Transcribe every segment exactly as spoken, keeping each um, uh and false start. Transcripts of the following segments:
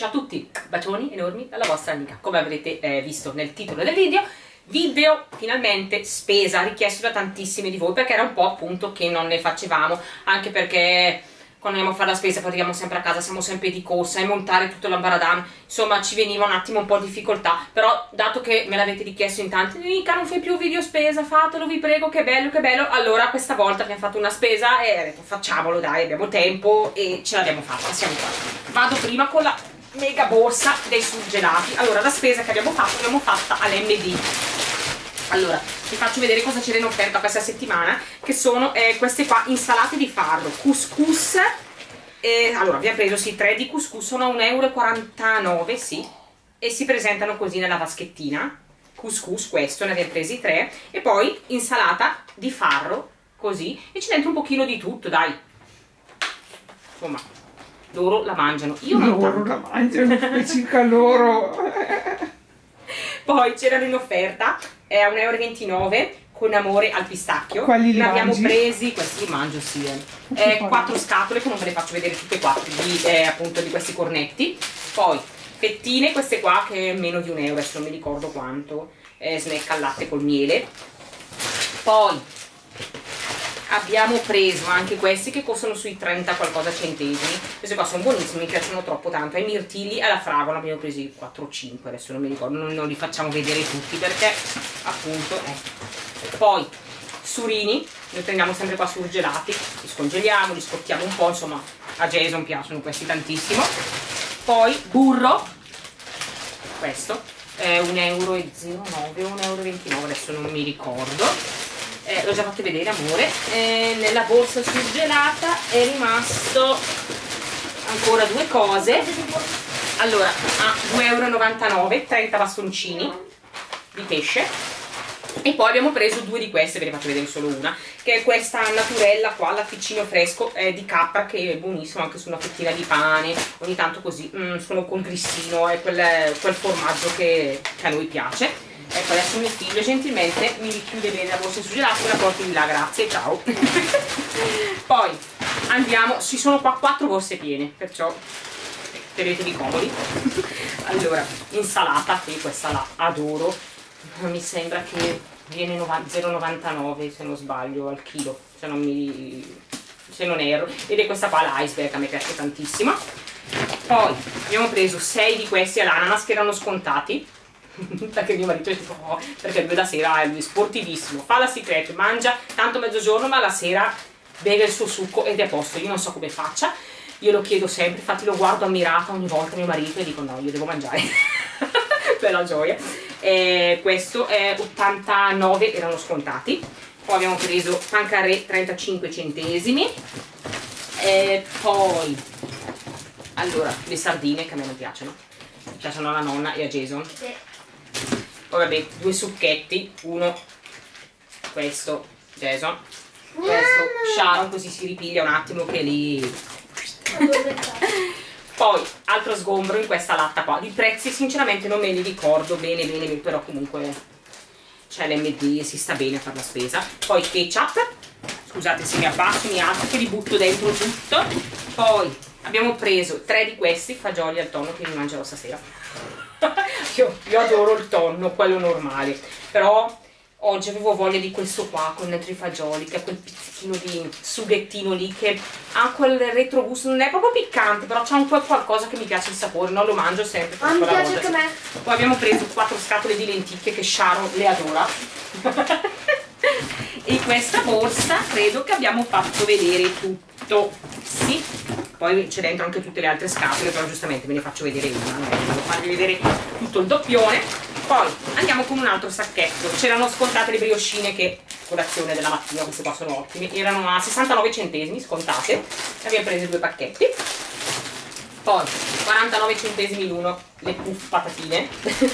Ciao a tutti, bacioni enormi dalla vostra amica. Come avrete eh, visto nel titolo del video, video finalmente spesa, richiesto da tantissimi di voi, perché era un po' appunto che non ne facevamo, anche perché quando andiamo a fare la spesa partiamo sempre a casa, siamo sempre di corsa e montare tutto l'ambaradan, insomma ci veniva un attimo un po' di difficoltà. Però dato che me l'avete richiesto in tanti, mica non fai più video spesa, fatelo vi prego, che bello che bello, allora questa volta abbiamo fatto una spesa e ho detto facciamolo dai, abbiamo tempo e ce l'abbiamo fatta, siamo qua. Vado prima con la mega borsa dei surgelati. Allora, la spesa che abbiamo fatto l'abbiamo fatta all'M D. Allora, vi faccio vedere cosa c'era in offerta questa settimana, che sono eh, queste qua insalate di farro, couscous. Eh, allora, abbiamo preso sì, tre di couscous, sono a un euro e quarantanove, sì, e si presentano così nella vaschettina. Couscous, questo, ne abbiamo presi tre, e poi insalata di farro, così, e c'è dentro un pochino di tutto, dai. Insomma, loro la mangiano, io non loro la mangiano, specifica loro. Poi c'erano in offerta eh, a un euro e ventinove con amore al pistacchio. Quali li ne abbiamo mangi? presi, questi li mangio sì, eh. Eh, quattro scatole, che non ve le faccio vedere tutte e quattro, di, eh, appunto di questi cornetti. Poi fettine, queste qua che è meno di un euro, adesso non mi ricordo quanto, eh, snack al latte col miele. Poi abbiamo preso anche questi che costano sui trenta qualcosa centesimi. Questi qua sono buonissimi, mi piacciono troppo tanto. Ai mirtilli e alla fragola abbiamo presi quattro o cinque, adesso non mi ricordo, non, non li facciamo vedere tutti perché appunto eh. Poi surini, li prendiamo sempre qua surgelati, li scongeliamo, li scottiamo un po', insomma a Jason piacciono questi tantissimo. Poi burro, questo è un euro e zero nove o un euro e ventinove, adesso non mi ricordo. Eh, l'ho già fatto vedere amore. Eh, nella borsa surgelata è rimasto ancora due cose. Allora, a due euro e novantanove trenta bastoncini di pesce, e poi abbiamo preso due di queste, ve ne faccio vedere solo una, che è questa naturella qua, latticino fresco eh, di capra, che è buonissimo anche su una fettina di pane, ogni tanto così, mm, sono con grissino, è quel, quel formaggio che, che a noi piace. Ecco, adesso mio figlio gentilmente mi richiude bene la borsa surgelata e la porto di là, grazie, ciao. Poi andiamo, ci sono qua quattro borse piene, perciò tenetevi comodi. Allora, insalata, che questa la adoro, mi sembra che viene zero virgola novantanove se non sbaglio al chilo, se non, mi, se non erro, ed è questa qua l'iceberg, a me piace tantissimo. Poi abbiamo preso sei di questi all'ananas che erano scontati, perché mio marito è tipo oh, perché lui la sera è lui sportivissimo, fa la secret, mangia tanto mezzogiorno ma la sera beve il suo succo ed è a posto. Io non so come faccia, io lo chiedo sempre, infatti lo guardo ammirata ogni volta mio marito e dico no, io devo mangiare per la gioia. E questo è ottantanove, erano scontati. Poi abbiamo preso pancaré trentacinque centesimi, e poi allora le sardine che a me non piacciono, mi piacciono alla nonna e a Jason. Sì. Poi vabbè, due succhetti, uno, questo, Jason, questo, Sharon, così si ripiglia un attimo che lì. Poi, altro sgombro in questa latta qua, di prezzi sinceramente non me li ricordo bene bene, però comunque c'è l'M D, si sta bene a fare la spesa. Poi ketchup, scusate se mi abbasso, mi alzo che li butto dentro tutto. Poi abbiamo preso tre di questi fagioli al tonno che mi mangerò stasera. io, io adoro il tonno, quello normale, però oggi avevo voglia di questo qua con dentro i fagioli, che è quel pizzichino di sughettino lì che ha quel retrogusto, non è proprio piccante, però c'ha un po' qualcosa che mi piace il sapore, non lo mangio sempre. Ah, mi piace anche a me. Poi abbiamo preso quattro scatole di lenticchie che Sharon le adora. E questa borsa credo che abbiamo fatto vedere tutto, sì. Poi c'è dentro anche tutte le altre scatole, però giustamente ve ne faccio vedere una, non devo farvi vedere tutto il doppione. Poi andiamo con un altro sacchetto, c'erano scontate le brioscine che colazione della mattina, queste qua sono ottime, erano a sessantanove centesimi scontate, ne abbiamo prese due pacchetti. Poi quarantanove centesimi l'uno le puff patatine.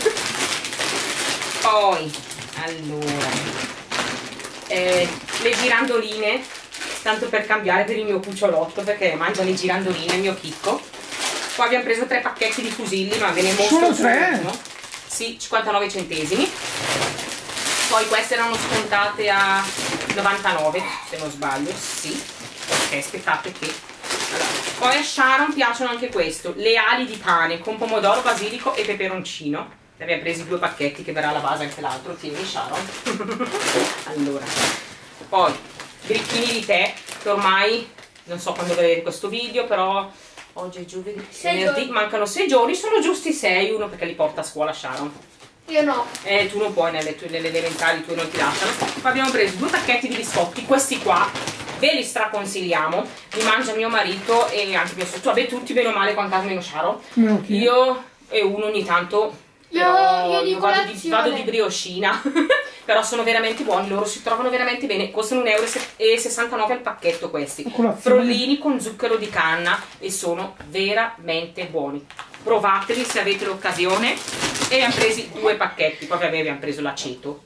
Poi allora eh, le girandoline, tanto per cambiare per il mio cucciolotto, perché mangia le girandoline il mio chicco. Poi abbiamo preso tre pacchetti di fusilli, ma ve ne mostro solo uno. Sì, cinquantanove centesimi. Poi queste erano scontate a novantanove se non sbaglio, sì. Ok, aspettate che Allora, poi a Sharon piacciono anche questo, le ali di pane con pomodoro, basilico e peperoncino. Ne abbiamo presi due pacchetti che verrà alla base anche l'altro. Tieni Sharon. Allora, poi gricchini di tè che ormai non so quando vedete questo video, però oggi è giovedì, venerdì, mancano sei giorni, sono giusti sei, uno perché li porta a scuola Sharon. Io no. Eh, tu non puoi, nelle, tue, nelle elementari tu non ti lasciano. Poi abbiamo preso due pacchetti di biscotti, questi qua ve li straconsigliamo, li mangia mio marito e anche mio socio, vabbè tutti bene o male con casa meno Sharon. Okay. Io e uno ogni tanto. Io, io di vado, di, vado di brioscina. Però sono veramente buoni, loro si trovano veramente bene, costano un euro e sessantanove al pacchetto questi, frollini con zucchero di canna e sono veramente buoni, provateli se avete l'occasione. E abbiamo presi due pacchetti, poi vabbè abbiamo preso l'aceto,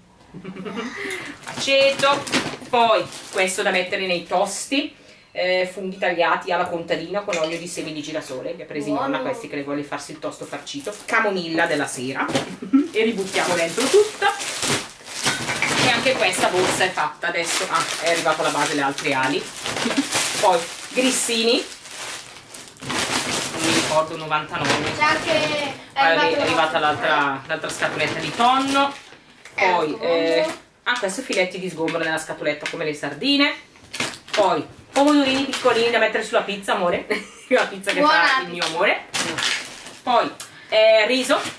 aceto, poi questo da mettere nei tosti, eh, funghi tagliati alla contadina con olio di semi di girasole, li ha presi Buono. nonna questi che le vuole farsi il tosto farcito, camomilla della sera e ributtiamo dentro tutto. E anche questa borsa è fatta adesso, ah, è arrivata la base le altre ali. Poi grissini, non mi ricordo, novantanove. C'è anche è Poi è arrivata l'altra scatoletta di tonno. Poi eh, ah, questo filetti di sgombro nella scatoletta come le sardine. Poi pomodorini piccolini da mettere sulla pizza, amore. La pizza che Buona fa il mio amore. Poi eh, riso,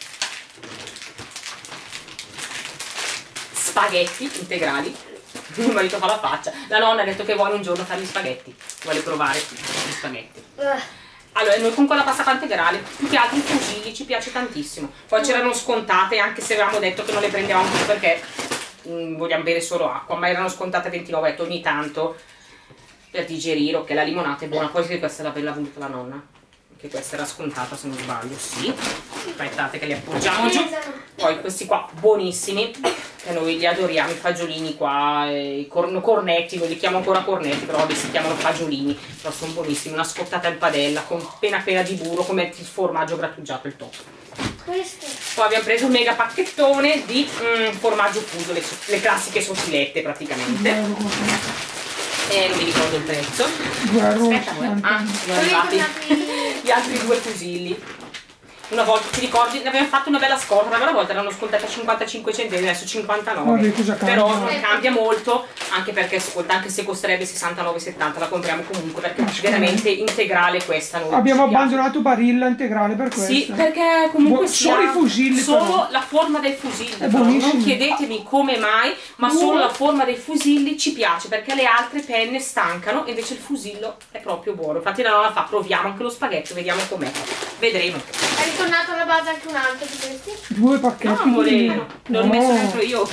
spaghetti integrali. Il marito fa la faccia. La nonna ha detto che vuole un giorno fare gli spaghetti, vuole provare gli spaghetti. Allora, noi con quella pasta integrale, più che altro i fusilli, ci piace tantissimo. Poi c'erano scontate, anche se avevamo detto che non le prendevamo più perché mh, vogliamo bere solo acqua, ma erano scontate ventinove, ho detto ogni tanto per digerire, ok, la limonata è buona. Poi sì, questa l'aveva voluta la nonna, che questa era scontata se non sbaglio, sì. Aspettate che li appoggiamo giù. Poi questi qua buonissimi, che noi li adoriamo, i fagiolini qua, eh, i corn cornetti, noi li chiamo ancora cornetti, però vabbè si chiamano fagiolini, però sono buonissimi, una scottata in padella con appena appena di burro, come il formaggio grattugiato, il top. Questo. Poi abbiamo preso un mega pacchettone di mm, formaggio fuso, le, le classiche sottilette praticamente. E non mi ricordo il prezzo. Aspetta, ah, sono arrivati gli altri due fusilli. Una volta, ti ricordi, ne abbiamo fatto una bella scorta, ma una volta erano scontati a cinquantacinque centesimi, adesso cinquantanove. Vabbè, però non cambia molto, anche perché ascolta, anche se costerebbe sessantanove settanta la compriamo comunque perché è veramente integrale questa. Noi abbiamo abbandonato Barilla integrale per questo. Sì, perché comunque Bu solo i fusilli, solo però. la forma del fusilli, non chiedetemi come mai, ma uh. solo la forma dei fusilli ci piace, perché le altre penne stancano e invece il fusillo è proprio buono. Infatti la nonna fa, proviamo anche lo spaghetto, vediamo com'è, vedremo. È ritornato alla base anche un altro di questi? Due pacchetti. No, amore, l'ho rimesso dentro io.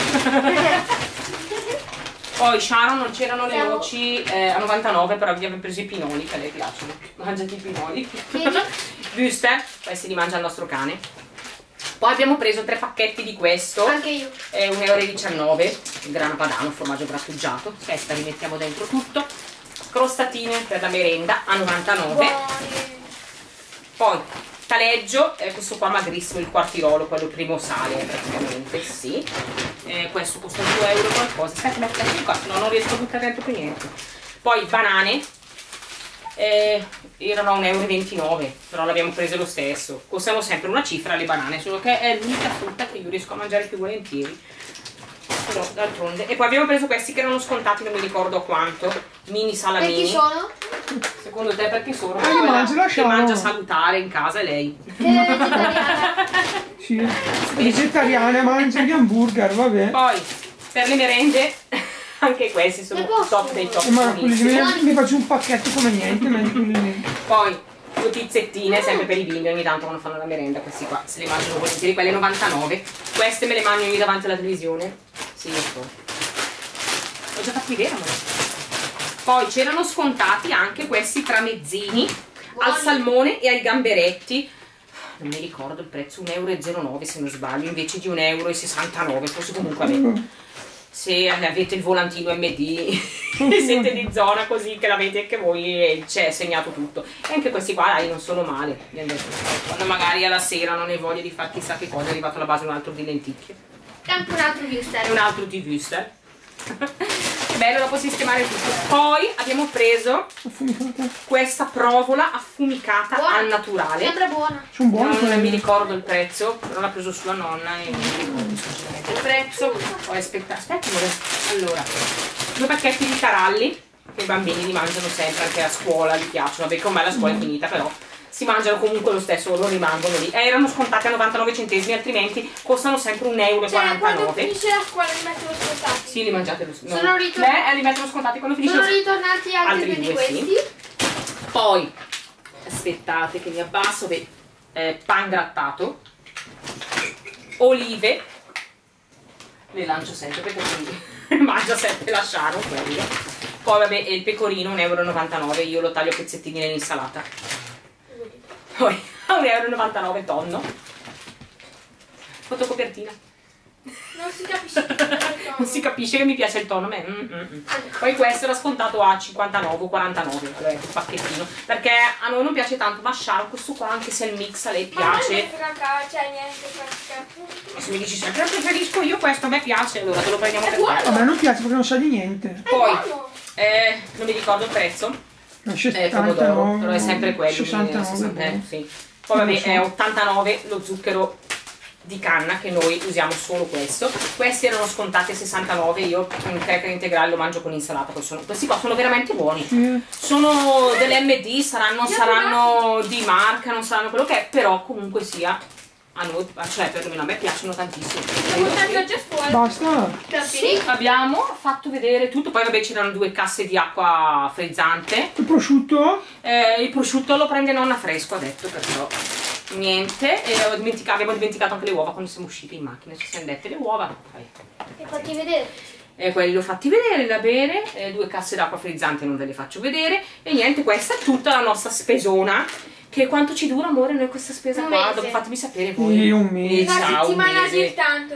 Poi Sharon non c'erano le noci eh, a novantanove, però abbiamo preso i pinoli che a lei piacciono. Mangiati i pinoli. Buster, questi li mangia il nostro cane. Poi abbiamo preso tre pacchetti di questo. Anche io. È un euro e diciannove, il grana padano, formaggio grattugiato. Questa rimettiamo dentro tutto. Crostatine per la merenda a novantanove. Buoni. Poi taleggio, eh, questo qua magrissimo, il quartirolo, quello primo sale praticamente, sì. Eh, questo costa due euro qualcosa. Aspetta, mettete qua, no, non riesco a buttare dentro più niente. Poi banane, eh, erano a un euro e ventinove, però l'abbiamo prese lo stesso. Costano sempre una cifra le banane, solo che è l'unica frutta che io riesco a mangiare più volentieri. Però d'altronde. E poi abbiamo preso questi che erano scontati, non mi ricordo quanto, mini salamini. Per chi sono? Secondo te perché sono? Eh, Quella mangia, che mangia salutare in casa è lei. Che è vegetariana. Sì, vegetariana, mangia gli hamburger, vabbè. Poi per le merende anche questi sono top dei top. Eh, ma quelli mi, mi faccio un pacchetto come niente, ma di quelli lì. Poi due pizzettine sempre per i bimbi, ogni tanto quando fanno la merenda, questi qua se le mangiano volentieri, quelle novantanove. Queste me le mangio io davanti alla televisione. Sì, lo so. Ho già fatto vedere, amore. Poi c'erano scontati anche questi tramezzini al salmone e ai gamberetti. Non mi ricordo il prezzo, un euro e zero nove se non sbaglio, invece di un euro e sessantanove, forse comunque avete. Se avete il volantino M D e siete di zona così che l'avete anche voi, c'è segnato tutto. E anche questi qua dai, non sono male. Quando magari alla sera non hai voglia di fare chissà che cosa, è arrivato alla base un altro di lenticchie. E anche un altro Wuster. E un altro di Wuster. bello, dopo sistemare tutto. Poi abbiamo preso Affumicata. questa provola affumicata Buona. al naturale. Sembra buona. Sono buone Non quelle. mi ricordo il prezzo, però l'ha preso sua nonna e non mi ricordo sinceramente il prezzo. Poi aspetta, aspetta, amore. Allora, due pacchetti di taralli, che i bambini li mangiano sempre, anche a scuola gli piacciono. Vabbè, con me la scuola è finita, però si mangiano comunque lo stesso, non rimangono lì. Eh, erano scontati a novantanove centesimi, altrimenti costano sempre un euro e Cioè, quando quarantanove. finisce la scuola li mettono scontati. Sì, li mangiate lo stesso. Sono ritornati. Beh, li mettono scontati quando finisce Sono lo ritornati altri, altri due di due, questi. sì. Poi, aspettate che mi abbasso, beh, eh, pan grattato, olive, le lancio sempre perché così mangia sempre lasciano quello. Poi vabbè, il pecorino un euro e novantanove, io lo taglio a pezzettini nell'insalata. Poi a un euro e novantanove tonno. Fotocopertina. Non si capisce che Non si capisce che mi piace il tonno, a me. Mm, mm, mm. Poi questo era scontato a cinquantanove o quarantanove, vabbè, un pacchettino. Perché a noi non piace tanto masciare questo qua, anche se il mix a lei piace. Ma cioè niente, pratica. Se mi dici sempre preferisco io questo, a me piace, allora te lo prendiamo È per buono. te. A me non piace perché non sa di niente. Poi, buono. eh, non mi ricordo il prezzo, Esce eh, pomodoro, settantanove, però è sempre quello. sessantanove. sessanta, eh, boh. sì. Poi vabbè, Non lo so. è ottantanove lo zucchero di canna, che noi usiamo solo questo. Questi erano scontati a sessantanove, io un cracker integrale lo mangio con insalata, poi sono, questi qua sono veramente buoni. Sì. Sono delle M D, saranno, saranno di marca, non saranno quello che è, però comunque sia a noi, cioè perlomeno a me piacciono tantissimo. Basta. Sì, abbiamo fatto vedere tutto, poi vabbè c'erano due casse di acqua frizzante. Il prosciutto? Eh, il prosciutto lo prende nonna fresco, ha detto, perciò niente. E ho dimenticato, abbiamo dimenticato anche le uova quando siamo usciti in macchina, ci siamo dette le uova. Vai. E fatti vedere. E quelli li ho fatti vedere da bere, eh, due casse d'acqua frizzante non ve le faccio vedere. E niente, questa è tutta la nostra spesona. Che quanto ci dura, amore, noi questa spesa Un qua? mese. Dopo fatemi sapere voi. Sì, un mese. Eh, Una ciao, un settimana mese. dir tanto.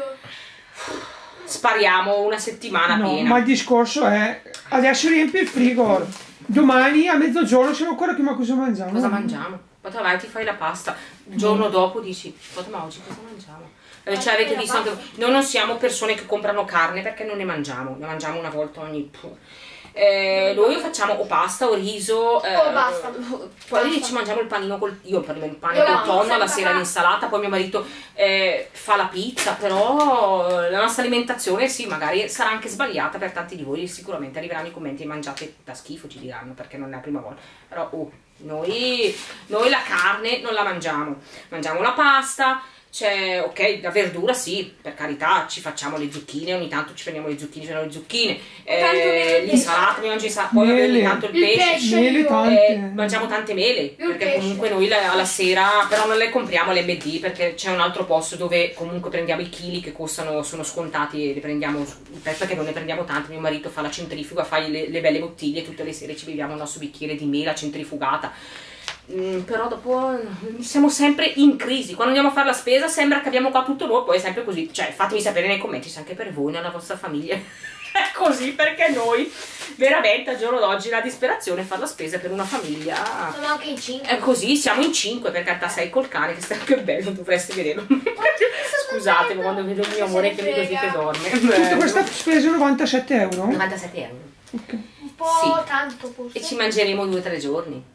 Spariamo una settimana No, piena. ma il discorso è adesso riempi il frigo. Domani a mezzogiorno siamo ancora qui, ma cosa mangiamo? Cosa mangiamo? Poi te vai, ti fai la pasta. Il giorno dopo dici, ma oggi cosa mangiamo? Eh, cioè avete visto anche noi non siamo persone che comprano carne perché non ne mangiamo, ne mangiamo una volta ogni. Eh, noi facciamo o pasta o riso, eh, Oh, basta. poi Basta. ci mangiamo il panino col io per me il pane Io col la tonno, pizza la in sera casa. l'insalata, poi mio marito eh, fa la pizza, però la nostra alimentazione sì, magari sarà anche sbagliata per tanti di voi, sicuramente arriveranno i commenti mangiate da schifo, ci diranno, perché non è la prima volta, però oh, noi, noi la carne non la mangiamo, mangiamo la pasta. C'è, ok, la verdura sì, per carità, ci facciamo le zucchine, ogni tanto ci prendiamo le zucchine, ci prendiamo le zucchine, tanto eh, mele. l'insalata, mi mangio insalata, poi vabbè, ogni Mele. tanto il Il pesce, pesce. Mele io- tante. eh, mangiamo tante mele, Io il perché pesce. comunque noi la- alla sera, però non le compriamo all'M D perché c'è un altro posto dove comunque prendiamo i chili che costano, sono scontati e le prendiamo, perché non ne prendiamo tanti, mio marito fa la centrifuga, fa le, le belle bottiglie, tutte le sere ci beviamo il nostro bicchiere di mela centrifugata. Mm, però dopo mm, siamo sempre in crisi. Quando andiamo a fare la spesa sembra che abbiamo qua tutto noi, poi è sempre così. Cioè, fatemi sapere nei commenti se anche per voi nella vostra famiglia è così, perché noi veramente al giorno d'oggi la disperazione è fare la spesa per una famiglia. Sono anche in cinque. È così, siamo in cinque, per carità sei col cane, che sta che bello, dovreste vederlo. Scusate, ma quando vedo il mio amore che mi così che dorme. Tutta questa spesa novantasette euro? novantasette euro. Ok. Un po' Sì. tanto forse. E ci mangeremo due o tre giorni.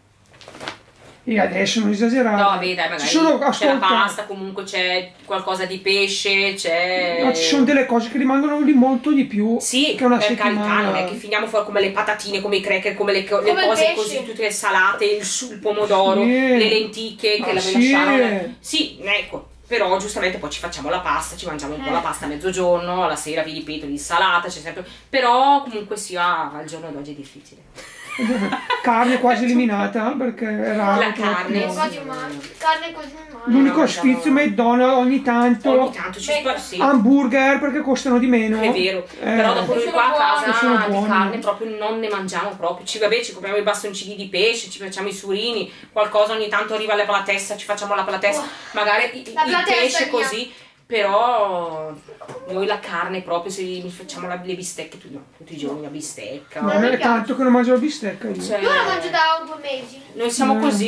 E adesso non esagerare. No, vabbè, dai, magari Ci sono, c'è la ascolta, pasta, comunque c'è qualcosa di pesce, c'è... no, ci sono delle cose che rimangono lì molto di più Sì, che una per settimana. carità, non è che finiamo fuori come le patatine, come i cracker, come le, co- le Come il cose pesce. così, tutte le salate, il, su- il pomodoro, Sì. le lenticchie che Ah, la sì. lasciarono. Sì, ecco. Però giustamente poi ci facciamo la pasta, ci mangiamo un po' Eh. la pasta a mezzogiorno, alla sera vi ripeto l'insalata, c'è sempre. Però comunque sia al giorno d'oggi è difficile. Carne quasi eliminata perché era La carne, troppo. Quasi umano. Carne quasi umana. L'unico No, sfizio no. McDonald's ogni tanto, Ogni tanto ci Beh, spara, sì. hamburger perché costano di meno. È vero, Eh, però dopo noi Sono qua a buoni. Sono casa di buoni. carne proprio non ne mangiamo proprio. Ci, vabbè, ci compriamo i bastoncini di pesce, ci facciamo i surini, qualcosa ogni tanto arriva alla platessa, ci facciamo la platessa, magari i- La il platessa pesce è mia. così, però noi la carne proprio, se mi facciamo la- le bistecche tu- no, tutti i giorni, la bistecca. No, Non mi non è piace. tanto che non mangio la bistecca io. Cioè, Io la mangio da due mesi. noi siamo Mm. così.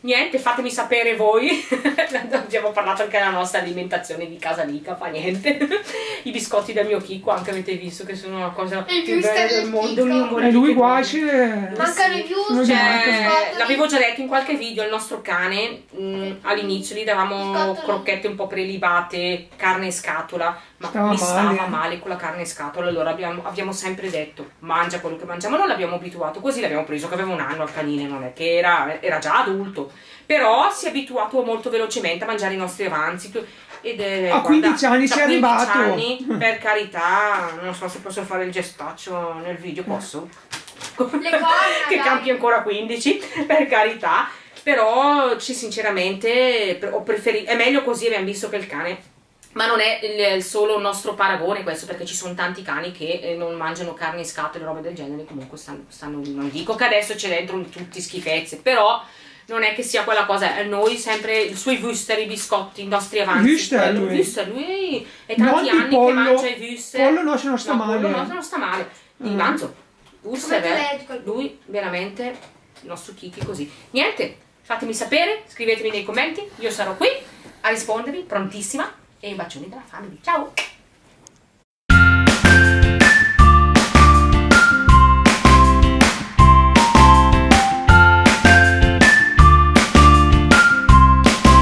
niente, fatemi sapere voi. Abbiamo parlato anche della nostra alimentazione di casa Lica, fa niente. I biscotti del mio Chicco, anche avete visto che sono una cosa Il più wuster bella del del mondo. Chicco. E lui guace. Mancano i wuster, Cioè, i l'avevo già detto in qualche video, il nostro cane mh, all'inizio gli davamo Biscottoli. crocchette un po' prelibate, carne in scatola, ma Stava mi stava male. male con la carne in scatola, allora abbiamo, abbiamo sempre detto mangia quello che mangiamo, non l'abbiamo abituato, così l'abbiamo preso che aveva un anno al canile, non è che era, era già adulto, però si è abituato molto velocemente a mangiare i nostri avanzi. Ed è, A quindici anni da sei quindici arrivato. anni, per carità, non so se posso fare il gestaccio nel video, posso? Le corna, Che dai. campi ancora quindici, per carità, però ci sinceramente ho preferito, è meglio così, abbiamo visto che il cane, ma non è il, il solo nostro paragone questo, perché ci sono tanti cani che eh, non mangiano carne in scatola e robe del genere, comunque stanno, stanno, non dico che adesso c'è dentro tutti schifezze, però non è che sia quella cosa, eh, noi sempre i suoi wuster, i biscotti, i nostri avanzi. Wuster, quello- lui. Wuster, lui è Non tanti di anni pollo. che mangia i wuster. Pollo no, se non sta No, male. pollo no, se non sta male. Di Mm. manzo. Wuster, Come eh, allergico. lui veramente, il nostro Kiki così. Niente, fatemi sapere, scrivetemi nei commenti, io sarò qui a rispondervi, prontissima, e bacioni dalla famiglia. Ciao!